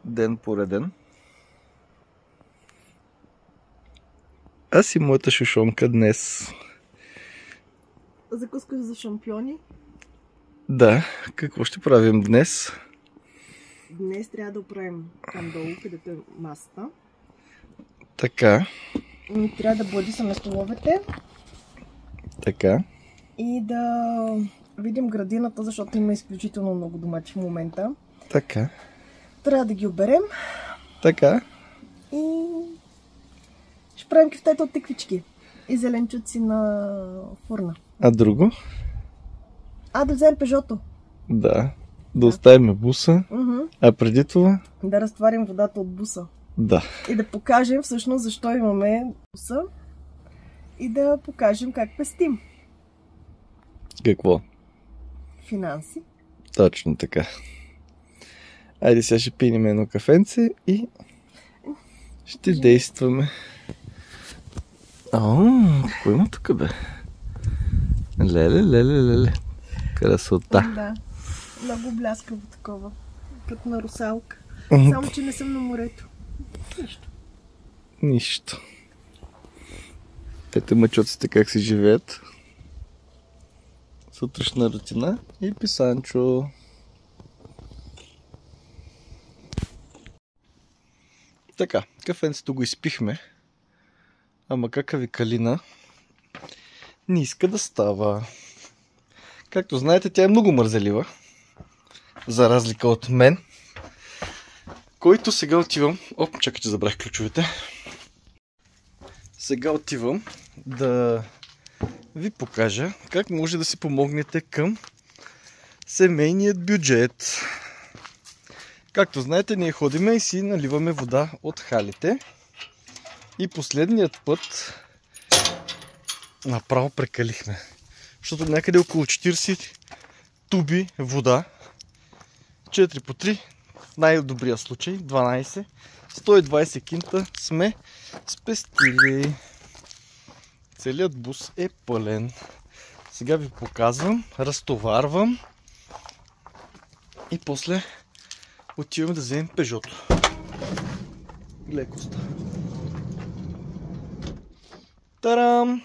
ден пореден. Аз и моята шушонка днес. Закускаш за шампиони? Да, какво ще правим днес? Днес трябва да оправим там долу, където е масата. Така. Трябва да бладисаме столовете. Така. И да видим градината, защото има изключително много домачи в момента. Така. Трябва да ги оберем. Така. И ще правим кюфтета от тиквички и зеленчуци на фурна. А друго? Да вземем пежото. Да. Да оставим буса. А преди това? Да разтварим водата от буса. Да. И да покажем всъщност защо имаме буса. И да покажем как пестим. Какво? Финанси. Точно така. Айде сега ще пинем едно кафенце и ще действаме. Какво има тук, бе? Леле. Красота. Да. Много бляскаво такова. Като на русалка. Само, че не съм на морето. Нищо. Те мъчоците как си живеят. Сутрешна рутина и писанчо. Така, кафенцето го изпихме. Ама кака калина не иска да става. Както знаете, тя е много мързелива. За разлика от мен. Който сега отивам... чакайте, забрах ключовете. Сега отивам да ви покажа как може да си помогнете към семейният бюджет. Както знаете, ние ходиме и си наливаме вода от халите. И последният път направо прекалихме. Защото някъде около 40 туби вода, 4 по 3, в най-добрия случай 12, 120 кинта сме спестили. Целият бус е пълен. Сега ви показвам, разтоварвам и после отиваме да вземем пежото. Леко става. Тарам!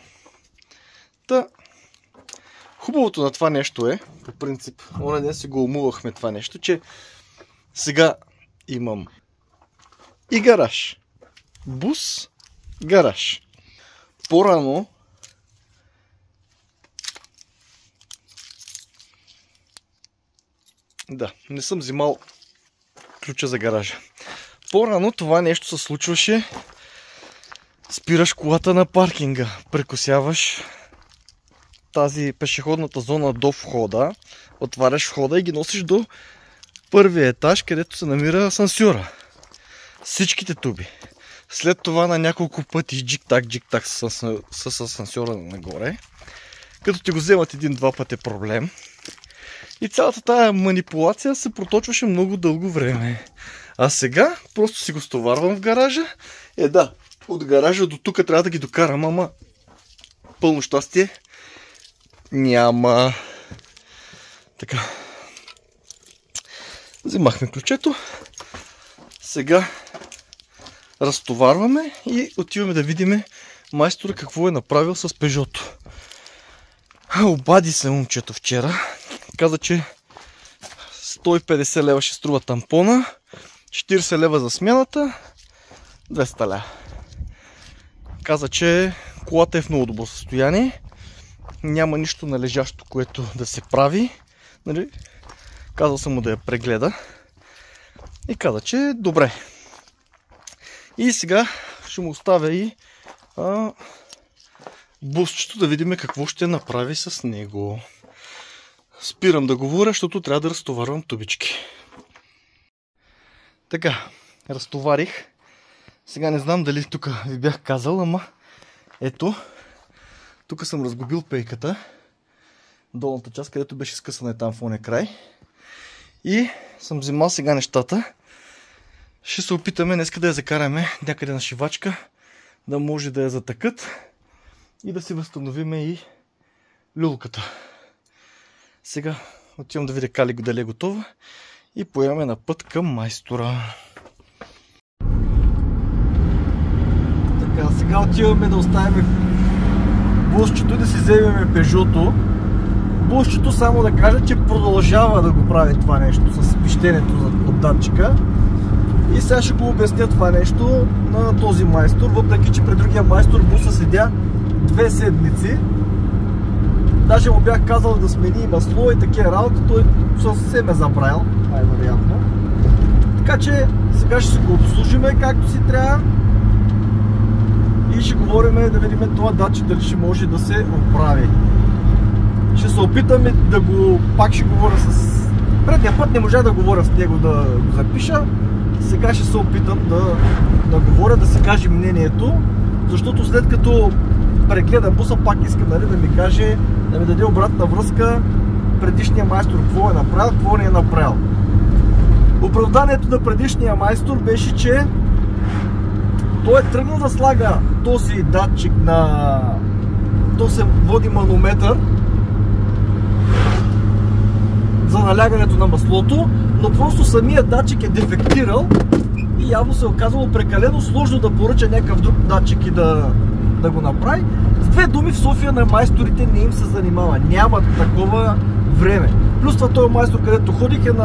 Хубавото на това нещо е, по принцип, оня ден си го умувахме това нещо, че сега имам и гараж. Бус, гараж. По-рано не съм взимал ключа за гаража. По-рано това нещо се случваше. Спираш колата на паркинга, прекосяваш тази пешеходната зона до входа, отваряш входа и ги носиш до първия етаж, където се намира асансьора. Всичките туби. След това на няколко пъти джик-так с асансьора нагоре. Като ти го вземат един-два пъти проблем. И цялата тая манипулация се проточваше много дълго време. А сега просто си го стоварвам в гаража. От гаража до тук трябва да ги докарам, ама пълно щастие няма. Така. Взимахме ключето. Сега разтоварваме и отиваме да видим майстора какво е направил с пежото. Обади се момчето вчера. Каза, че 150 лева ще струва тампона, 40 лева за смяната, 200 лева. Каза, че колата е в много добро състояние. Няма нищо належащо, което да се прави. Казал съм му да я прегледа. И каза, че е добре. И сега ще му оставя и бусчето да видим какво ще направи с него. Спирам да говоря, защото трябва да разтоварвам тубички. Така, разтоварих. Сега не знам дали тук ви бях казал, ама ето, тук съм разгубил пейката. Долната част, където беше скъсана е там в ония край. И съм взимал сега нещата. Ще се опитаме днеска да я закараме някъде на шивачка, да може да я затъкат и да си възстановиме и люлката. Сега отивам да видя дали е готова и поемаме на път към майстора. Така, сега отиваме да оставим бусчето и да си вземем Пежото. Бусчето, само да кажа, че продължава да го прави това нещо с пищенето от датчика. И сега ще го обясня това нещо на този майстор, въпреки че при другия майстор буса седя 2 седмици. Даже му бях казал да смени масло и такива работи, той съвсем е забравил, най-вероятно. Така че сега ще си го обслужиме както си трябва и ще говорим да видим това датчик дали ще може да се оправи. Ще се опитаме да го, пак ще говоря с... Предния път не можа да говоря с него да го запиша. Сега ще се опитам да говоря, да си каже мнението, защото след като прегледа буса, пак искам да ми каже, да ми даде обратна връзка предишния майстор, какво е направил, какво не е направил. Оправданието на предишния майстор беше, че той е тръгнал да слага този датчик на... То се води манометър за налягането на маслото, но просто самият датчик е дефектирал и явно се е оказало прекалено сложно да поръча някакъв друг датчик и да го направи. С две думи, в София на майсторите не им се занимава, нямат такова време. Плюс това този майстор, където ходих е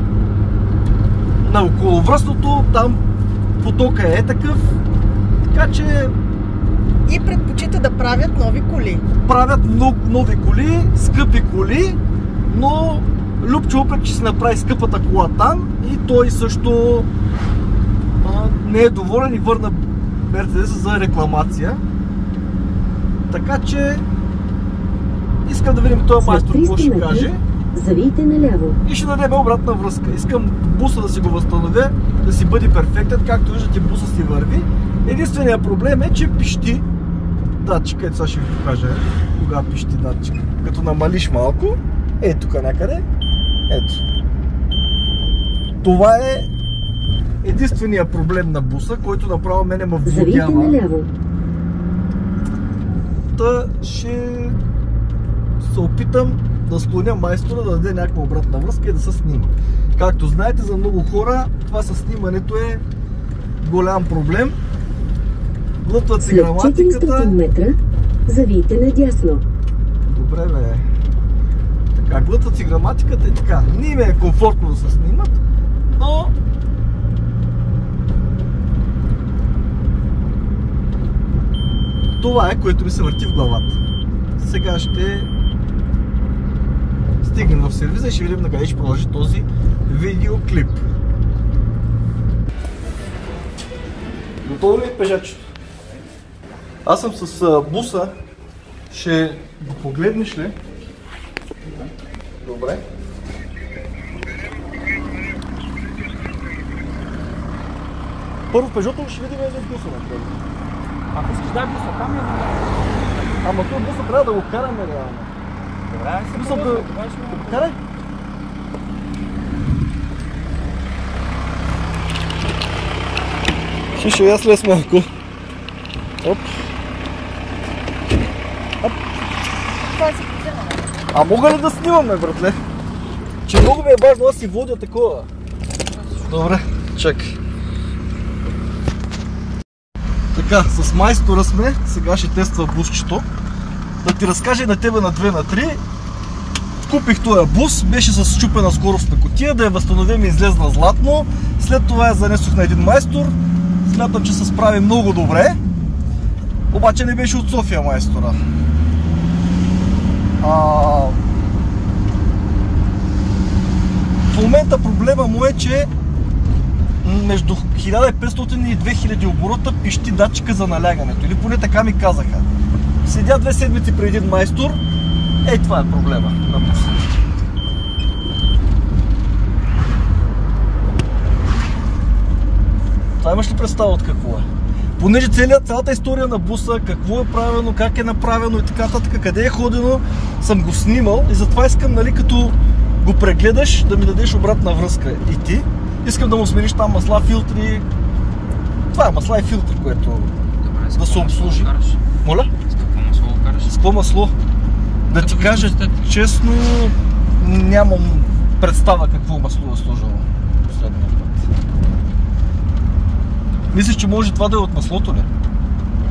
на околовръстното, там потока е такъв, така че... И предпочита да правят нови коли. Правят много нови коли, скъпи коли, но Любчо, въпреки че си направи скъпата кола там, и той също не е доволен и върна Мерцедеса за рекламация. Така че искам да видим този майстор какво ще каже. Завийте наляво. И ще дадем обратна връзка. Искам буса да си го възстановя, да си бъде перфектен, както виждате буса си върви. Единственият проблем е, че пищи датчика. Ето сега ще ви покажа кога пищи датчика. Като намалиш малко, ето тук някъде, ето. Това е единственият проблем на буса, който направо мене ме вводява. Завийте наляво. Та ще се опитам да склоня майстора да даде някаква обратна връзка и да се снима. Както знаете, за много хора това със снимането е голям проблем. Глътват си граматиката. След 400 метра завийте надясно. Добре, бе. Така, глътват си граматиката и така. Не им е комфортно да се снимат, но това е, което ми се върти в главата. Сега ще стигнем в сервиза и ще видим на къде ще продължи този видеоклип. Готово ли е пежачето? Аз съм с буса. Ще го погледнеш ли? Добре. Първо Пежото ще видим един буса на. Ако искаш дай буса, там е. Ама този буса трябва да го караме реално. Добре, ай се Мисля провързва, да... това ще го Карай! Ще я слез малко. Оп. Оп. Това си позираме. А мога ли да снимаме, братле? Че много ми е важно, аз си водя такова. Добре, чакай. Така, с майстора сме, сега ще тества бусчето. Да ти разкажа и на тебе на 2 на 3. Купих този бус, беше с счупена скоростна кутия, да я възстановим и излезна златно. След това я занесох на един майстор. Смятам, че се справи много добре. Обаче не беше от София майстора. В момента проблема му е, че между 1500 и 2000 оборота пищи датчика за налягането. Или поне така ми казаха. Седя 2 седмици при един майстор. Ей, това е проблема на буса. Това имаш ли представа от какво е? Понеже цялата история на буса, какво е правено, как е направено и така нататък, къде е ходено, съм го снимал и затова искам, нали, като го прегледаш, да ми дадеш обратна връзка и ти. Искам да му смениш там масла, филтри. Това е масла и филтри, което добре, да се обслужи. Моля? С какво масло го караш? С какво масло? Да ти кажа честно, нямам представа какво масло е служало последния път. Мислиш, че може това да е от маслото ли?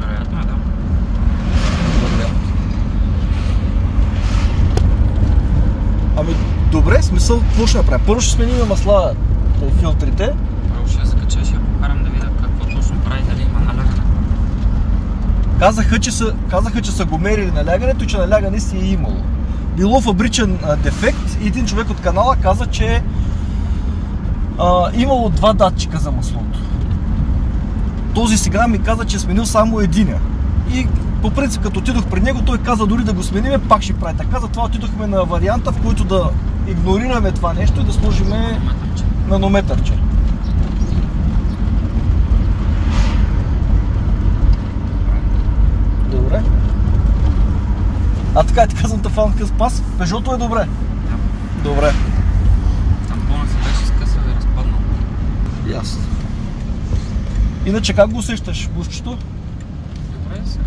Ами добре, смисъл, какво ще направим? Първо ще сменим масла и филтрите. Първо ще я закача и ще я покарам да видя какво точно прави, дали има налягане. Казаха, че са го мерили налягането и че налягане си е имало. Било фабричен дефект и един човек от канала каза, че имало 2 датчика за маслото. Този сега ми каза, че е сменил само единия. И по принцип, като отидох при него, той каза дори да го смениме, пак ще прави така. Затова отидохме на варианта, в който да игнорираме това нещо и да сложим нанометърче. Добре. А така ти казвам тафанка с пас. Пежото е добре. Да. Добре. Тампона се беше скъсал и разпаднал. Ясно. Иначе как го усещаш, бушчето? Добре сега.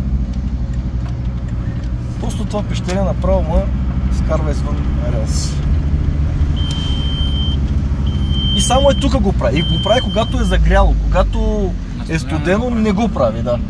Просто това пещеря направо ма скарва извън релс. И само тук го прави. И го прави когато е загряло. Когато е студено, не го прави, да.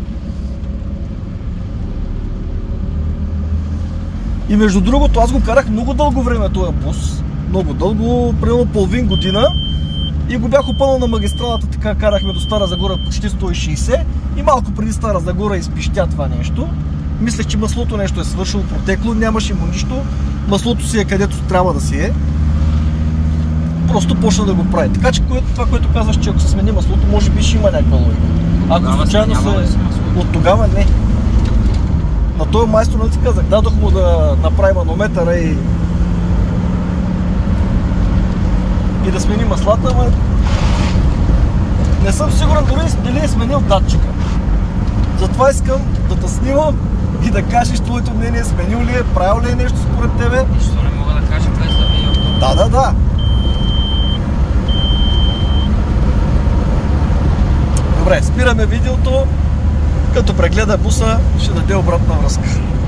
И между другото, аз го карах много дълго време този бус. Много дълго, примерно половин година. И го бях опънал на магистралата, така карахме до Стара Загора почти 160. И малко преди Стара Загора изпищя това нещо. Мислех, че маслото нещо е свършило, протекло, нямаше му нищо. Маслото си е където трябва да си е. Просто почна да го прави. Така че това, което казваш, че ако се смени маслото, може би ще има някаква логика. Ако случайно се... От тогава не. На този майстор не ти казах, дадох му да направи манометъра и да смени маслата, но не съм сигурен дори дали е сменил датчика. Затова искам да те снимам и да кажеш твоето мнение, сменил ли е, правил ли е нещо според тебе. И що не мога да кажа без да видя? Да. Добре, спираме видеото. Като прегледа буса, ще даде обратна връзка.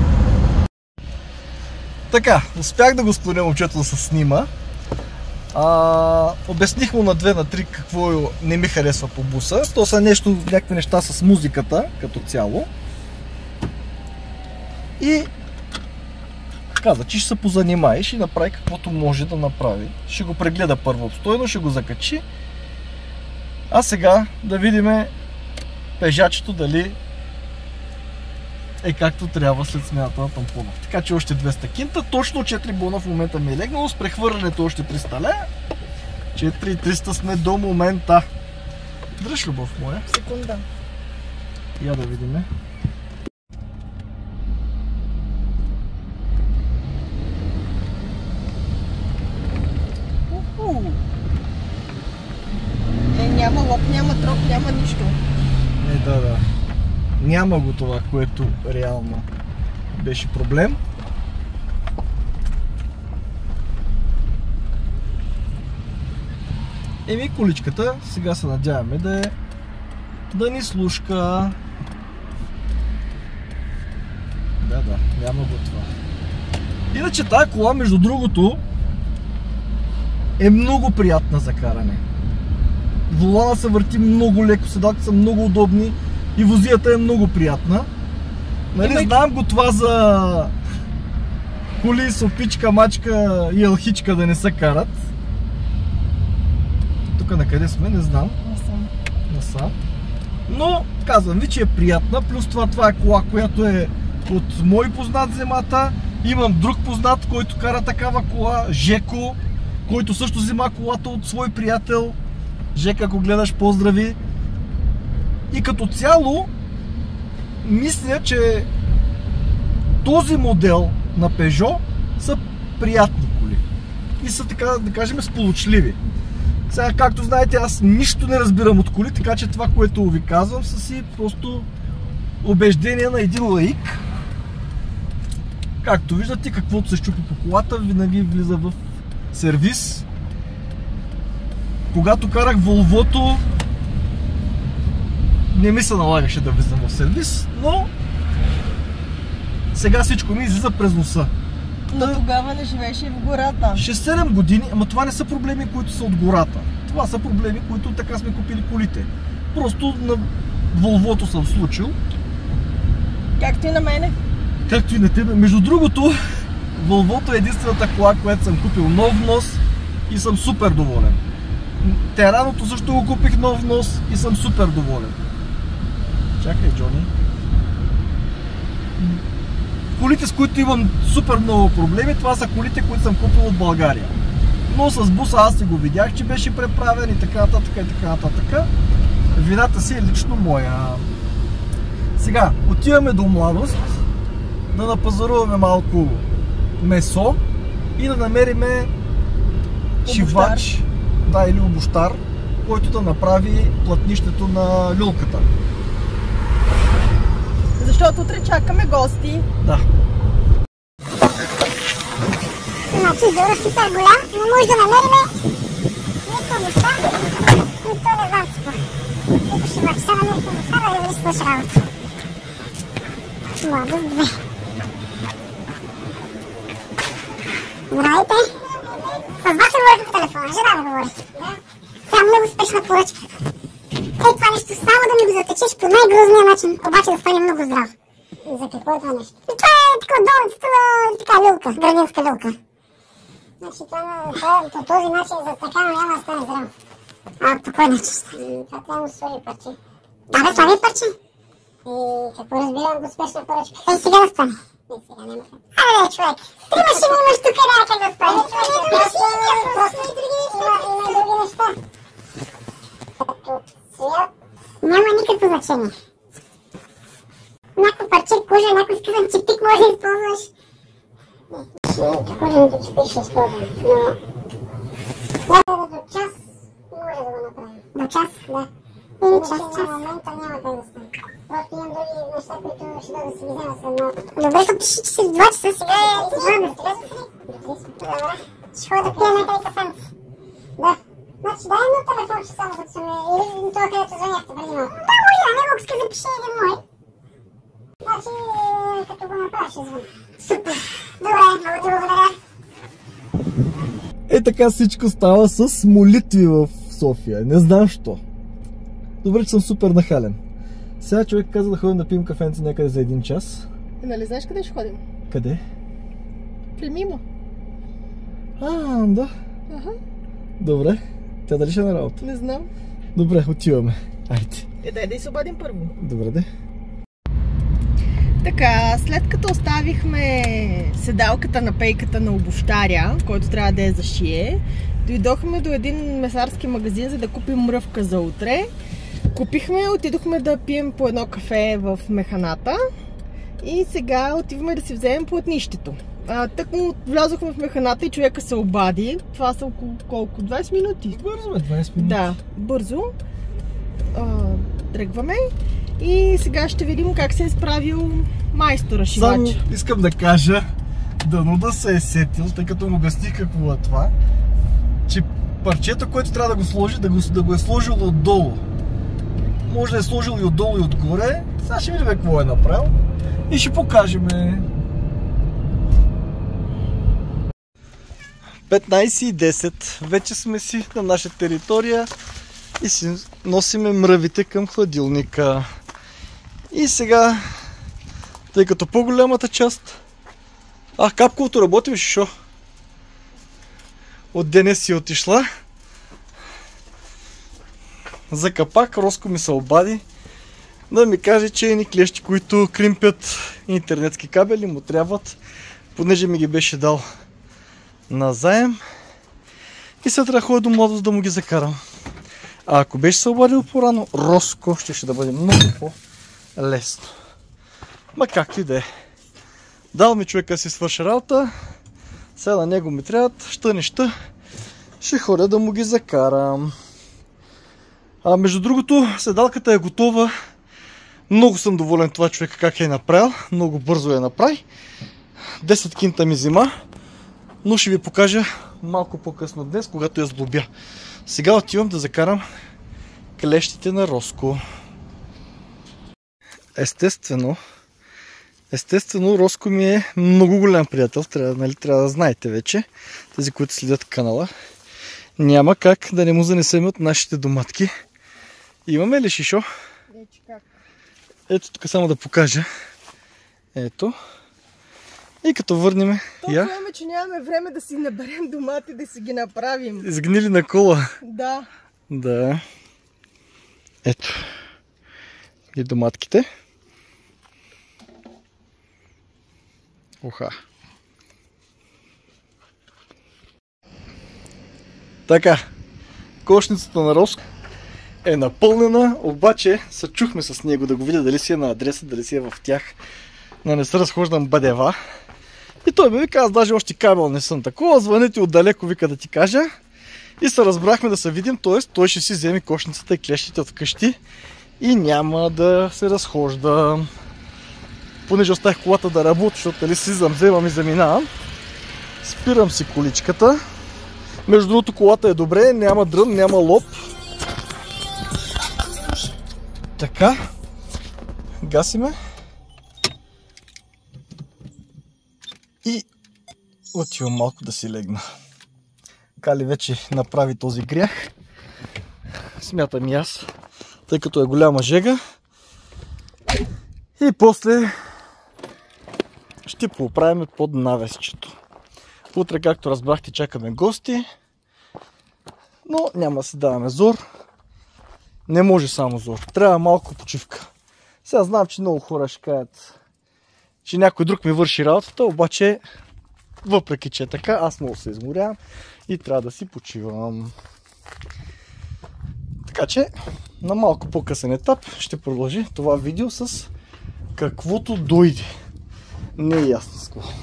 Така, успях да го склоня момчето да се снима. Обясних му на 2 на 3 какво не ми харесва по буса. То са някакви неща с музиката като цяло. И каза, че ще се позанимае и ще направи каквото може да направи. Ще го прегледа първо обстойно, ще го закачи. А сега да видим пежачето дали е както трябва след смяната на тампона. Така че още 200 кинта, точно 4 бона в момента ми е легнало, с прехвърлянето още 300 лея. 4300 сме до момента. Дръж, любов моя. Секунда. Я да видим. Няма лоб, няма дроб, няма нищо. Да. Няма го това, което реално беше проблем. Количката, сега се надяваме да ни слушка. Да, няма го това. Иначе тая кола, между другото, е много приятна за каране. Волана се върти много леко, седалките са много удобни и возията е много приятна. Нали, знам го това за коли, сопичка, мачка и елхичка да не се карат. Тук на къде сме, не знам. Насам. Но казвам ви, че е приятна, плюс това е кола, която е от мой познат земята. Имам друг познат, който кара такава кола, Жеко, който също взема колата от свой приятел. Жека, ако гледаш, поздрави. И като цяло, мисля, че този модел на Peugeot са приятни коли. И са, така да кажем, сполучливи. Сега, както знаете, аз нищо не разбирам от коли, така че това, което ви казвам, са си просто убеждения на един лаик. Както виждате, каквото се щупи по колата, винаги влиза в сервис. Когато карах Volvo-то, не ми се налагаше да влизам в сервис, но сега всичко ми излиза през носа. Но тогава не живееше в гората. 6-7 години, ама това не са проблеми, които са от гората. Това са проблеми, които така сме купили колите. Просто на Volvo-то съм случил. Както и на мене. Както и на тебе. Между другото, Volvo е единствената кола, която съм купил нов внос и съм супер доволен. Тераното също го купих нов внос и съм супер доволен. Чакай, Джони. Колите, с които имам супер много проблеми, това са колите, които съм купил от България. Но с буса аз си го видях, че беше преправен и така нататък и така нататък. Вината си е лично моя. Сега, отиваме до Младост, да напазаруваме малко месо и да намериме шивач, да, или обущар, който да направи платнището на люлката. Защото утре чакаме гости. Да. Значи зора супер голям, не може да намериме нито неща, нито не знам си какво. Нито шивач, сега намерихме неща да ви свърши работа. Младост 2. Здравейте! С вас се говорите по телефона, жена да говори. Сега много спешна поръчка. Това нещо само да ми го затечеш по най-грозния начин, обаче да стане много здраво. За какво е това нещо? Това е така долницата на така люлка, градинска люлка. Значи по този начин за така няма да стане здраво. А по кой начин стане? Това трябва да му сложи парче. Да бе, слави парче. И какво разбирам го спешна поръчка? Ей, сега да стане. Не, сега няма как. Абе, човек, 3 машини имаш тук, няма как да стане. Има и други неща. Като цвят няма никакво значение. Някакво парче кожа, някакво скъсан чепик може да използваш. Не, кожаното чепик ще използвам, но до час може да го направим. До час? Да. Или час. На момента няма как да стане. Просто имам други неща, които ще да си ги взема след малко. Добре, ще пиши, че си в 2 часа, сега е 2 часа. Добре. Ще ходя да пия някъде кафенци. Да. Значи дай едно телефонче само като съм или това, където звъняхте преди малко. Да, може да, не мога да запиша един мой. Значи, като го направя ще звъня. Супер. Добре, много ти благодаря. Е така всичко става с молитви в София. Не знам що. Добре, че съм супер нахален. Сега човек каза да ходим да пием кафенце някъде за 1 час. Нали знаеш къде ще ходим? Къде? При Мимо. Да. Аха. Добре. Тя дали ще е на работа? Не знам. Добре, отиваме. Айде. Дай да се обадим първо. Добре, де. Така, след като оставихме седалката на пейката на обущаря, който трябва да я зашие, дойдохме до един месарски магазин, за да купим мръвка за утре. Купихме, отидохме да пием по едно кафе в Механата и сега отиваме да си вземем платнището. Тък му влязохме в Механата и човека се обади. Това са около колко? 20 минути? Бързо бе, 20 минути. Да, бързо. Тръгваме и сега ще видим как се е справил майстора шивач. Само искам да кажа, дано да се е сетил, тъй като му обясних какво е това, че парчето, което трябва да го сложи, да го е сложил отдолу. Може да е сложил и отдолу и отгоре. Сега ще видим какво е направил и ще покажем. 15:10. Вече сме си на наша територия и си носиме мръвите към хладилника. И сега, тъй като по-голямата част... капковото работи, виж шо? От деня си отишла. За капак Роско ми се обади да ми каже, че едни клещи, които кримпят интернетски кабели, му трябват, понеже ми ги беше дал назаем. И сега трябва да ходя до Младост да му ги закарам. А ако беше се обадил по-рано, Роско ще да бъде много по-лесно. Ма както и да е. Дал ми човека си свърши работа. Сега на него ми трябват ща ще ходя да му ги закарам. Между другото, седалката е готова. Много съм доволен това човека как е направил. Много бързо я направи. 10 кинта ми взима. Но ще ви покажа малко по-късно днес, когато я сглобя. Сега отивам да закарам клещите на Роско. Естествено, Роско ми е много голям приятел. Трябва да знаете вече, тези, които следят канала. Няма как да не му занесем от нашите доматки. Имаме ли шишо? Ето тук само да покажа. Ето. И като върнем, Толкова време, че нямаме време да си наберем домати, да си ги направим. Изгнили на кола. Да. Да. Ето. И доматките. Оха. Така. Кошницата на Роско е напълнена, обаче се чухме с него да го видя дали си е на адреса, дали си е в тях. Не се разхождам бъдева. И той ми вика, аз даже още кабел не съм такова, звъните отдалеко, вика да ти кажа. И се разбрахме да се видим, т.е. той ще си вземе кошницата и клещите от къщи и няма да се разхожда. Понеже оставих колата да работи, защото дали си вземам и заминавам. Спирам си количката. Между другото колата е добре, няма дрън, няма лоб. Така. Гасиме. И отивам малко да си легна. Кали вече направи този грях. Смятам и аз, тъй като е голяма жега. И после ще поправим под навесчето. Утре, както разбрахте, чакаме гости. Но няма да си даваме зор. Не може само зор. Трябва малко почивка. Сега знам, че много хора ще кажат, че някой друг ми върши работата, обаче въпреки, че е така, аз мога да се изморявам и трябва да си почивам. Така че на малко по-късен етап ще продължи това видео с каквото дойде. Не е ясно с какво.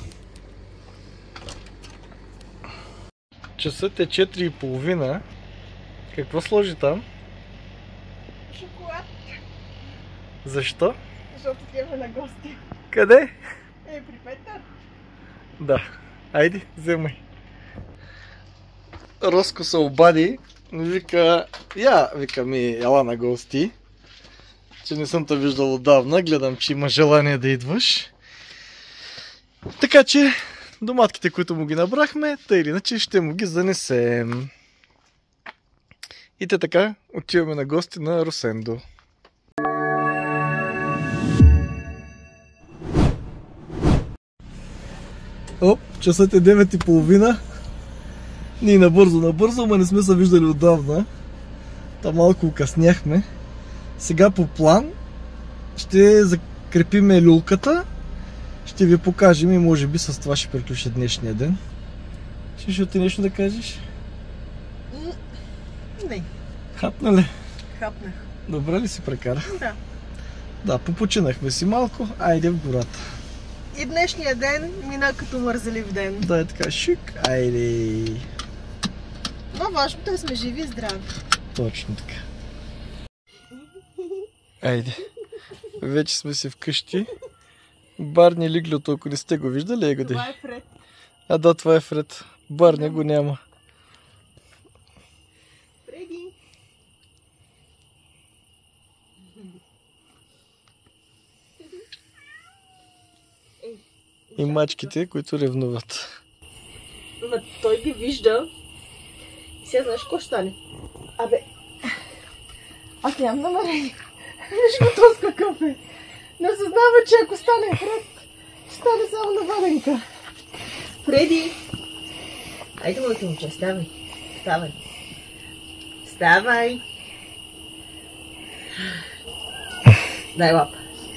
Часът е 4:30. Какво сложи там? Шоколад. Защо? Защото отиваме на гости. Къде? При Петър. Да. Айде, вземай. Роско се обади. Вика, вика ми, ела на гости. Че не съм те виждал отдавна. Гледам, че има желание да идваш. Така че, доматките, които му ги набрахме, тъй или иначе ще му ги занесем. И те така отиваме на гости на Росендо. Оп, часът е 9:30. Ние набързо, ама не сме се виждали отдавна. Та малко окъсняхме. Сега по план ще закрепиме люлката. Ще ви покажем и може би с това ще приключи днешния ден. Ще ти нещо да кажеш? Не. Хапна ли? Хапнах. Добре ли си прекара? Да. Да, попочинахме си малко, айде в гората. И днешния ден мина като мързелив ден. Да, е така, шик, айде. Но важното е сме живи и здрави. Точно така. Айде. Вече сме си вкъщи. Барни лиглото, ако не сте го виждали, е го Това е Фред. А да, това е Фред. Барни го няма. Фреди. И мачките, които ревнуват. Ма той ги вижда. И сега знаеш какво ще стане? Абе, аз нямам намерение. Виж го този какъв е. Не съзнава, че ако стане Фред, ще стане само на валенка. Фреди! Айде, моето момче, ставай. Ставай. Ставай. Дай лапа.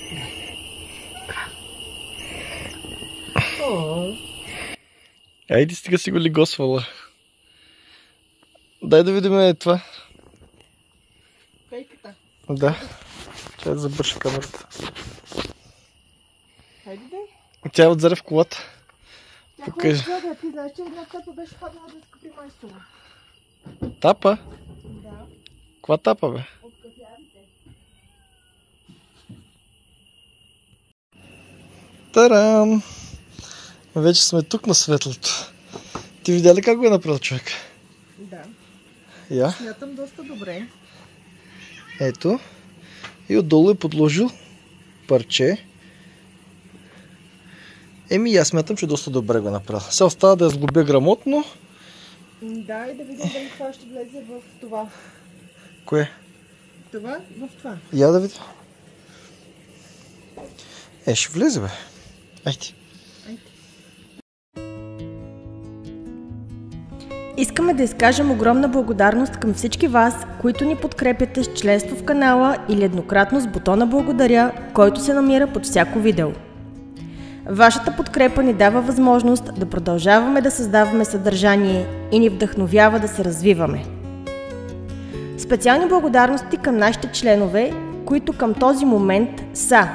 Айде, стига си го лигосвала. Дай да видим това. Фейката. Да. Чай да забърша камерата. Хайде дай. Тя е отзаре в колата. Тя Покажи. хубаво, ти знаеш, че една тапа беше паднала да скъпи майстора. Тапа? Да. Каква тапа, бе? От кафярите. Тарам! Вече сме тук на светлото. Ти видя ли как го е направил човек? Да. Я. Смятам доста добре. Ето. И отдолу е подложил парче. Аз смятам, че доста добре го е направил. Сега остава да я сглобя грамотно. Да, и да видим дали това ще влезе в това. Кое? Това в това. Я да видя. Ще влезе, бе. Айде. Айде. Искаме да изкажем огромна благодарност към всички вас, които ни подкрепяте с членство в канала или еднократно с бутона благодаря, който се намира под всяко видео. Вашата подкрепа ни дава възможност да продължаваме да създаваме съдържание и ни вдъхновява да се развиваме. Специални благодарности към нашите членове, които към този момент са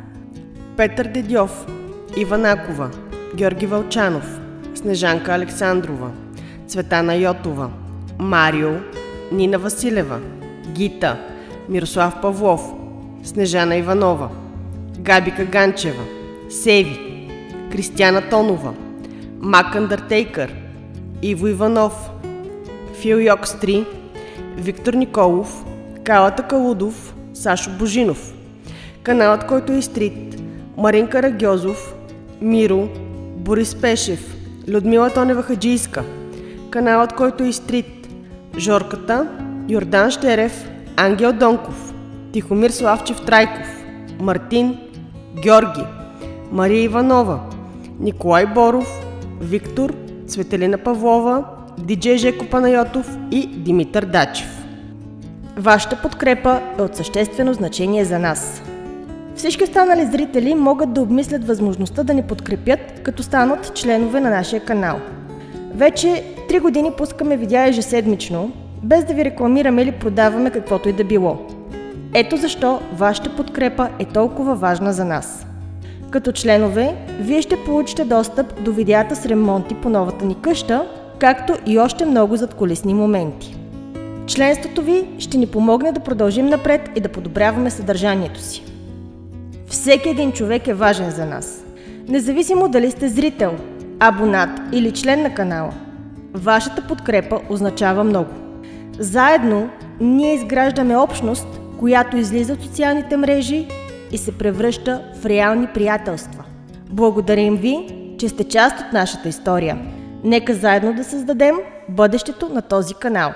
Петър Дедьов, Иван Акова, Георги Вълчанов, Снежанка Александрова, Цветана Йотова, Марио, Нина Василева, Гита, Мирослав Павлов, Снежана Иванова, Габика Ганчева, Севи, Кристияна Тонова, Мак Андъртейкър, Иво Иванов, Фил Йокс 3, Виктор Николов, Калата Калудов, Сашо Божинов, каналът, който е изтрит, Марин Карагьозов, Миро, Борис Пешев, Людмила Тонева Хаджийска, каналът, който е изтрит, Жорката, Йордан Щерев, Ангел Донков, Тихомир Славчев Трайков, Мартин, Георги, Мария Иванова, Николай Боров, Виктор, Цветелина Павлова, Диджей Жеко Панайотов и Димитър Дачев. Вашата подкрепа е от съществено значение за нас. Всички останали зрители могат да обмислят възможността да ни подкрепят, като станат членове на нашия канал. Вече 3 години пускаме видеа ежеседмично, без да ви рекламираме или продаваме каквото и да било. Ето защо вашата подкрепа е толкова важна за нас. Като членове, вие ще получите достъп до видеята с ремонти по новата ни къща, както и още много задкулисни моменти. Членството ви ще ни помогне да продължим напред и да подобряваме съдържанието си. Всеки един човек е важен за нас. Независимо дали сте зрител, абонат или член на канала, вашата подкрепа означава много. Заедно ние изграждаме общност, която излиза от социалните мрежи и се превръща в реални приятелства. Благодарим ви, че сте част от нашата история. Нека заедно да създадем бъдещето на този канал.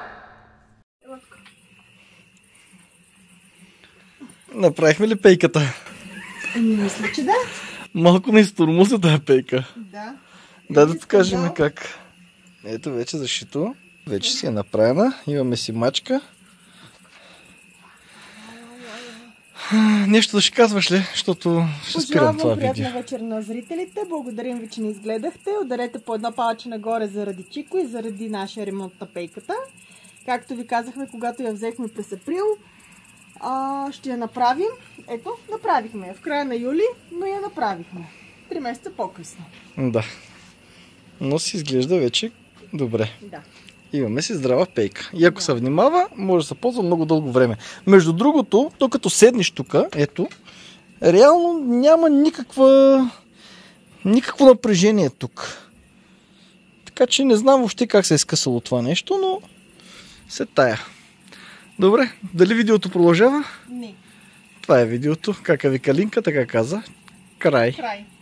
Направихме ли пейката? Мисля, че да. Малко не изтормоза тази пейка. Да. Дай да покажем как. Ето вече защито. Вече си е направена. Имаме си мачка. Нещо да ще казваш ли? Защото ще спирам това видео. Приятна вечер на зрителите. Благодарим ви, че ни изгледахте. Ударете по една палача нагоре заради Чико и заради нашия ремонт на пейката. Както ви казахме, когато я взехме през април, ще я направим. Ето, направихме я в края на юли, но я направихме. 3 месеца по-късно. Да. Но си изглежда вече добре. Да. Имаме си здрава пейка. И ако се внимава, може да се ползва много дълго време. Между другото, докато седнеш тук, ето, реално няма никакво напрежение тук. Така че не знам въобще как се е скъсало това нещо, но се тая. Добре, дали видеото продължава? Не. Това е видеото. Кака ви Калинка, така каза. Край.